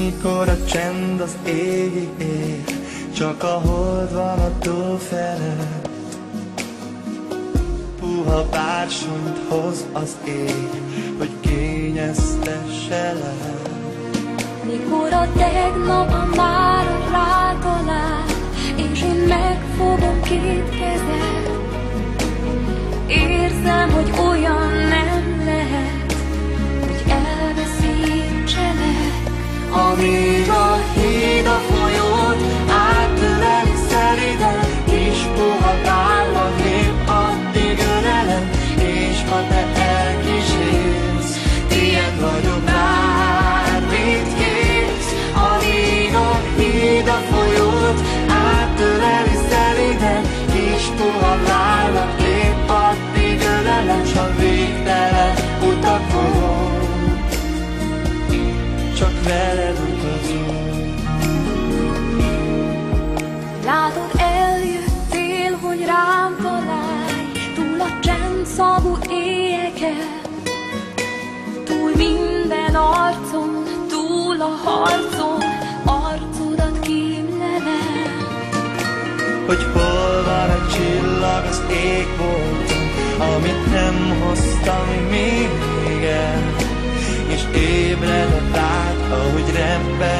Mikor a csend az égig ér, csak a hold van a tó felett. Puha bársonyt hoz az ég, hogy kényeztesse le. Mikor a tegnap a mára rátalál, és én megfogom két kezed, érzem, hogy olyan nem lehet, hogy elveszítselek. Amíg a híd a folyót átöleli szeliden, kis puha bálva lép, addig ölelem, és ha te elkísérsz, tiéd vagyok, bármit kérsz. Amíg a híd a folyót átöleli szeliden, kis puha bálva lép, addig ölelem, s a végtelen utakon csak veled utazom. Látod, eljöttél, hogy rám találj, túl a csendszagú éjeken, túl minden arcon, túl a harcon, arcodat kímlelem. Hogy hol van a csillag az égbolton, amit nem hoztam még el, és ébred a vágy, ahogy rebbeg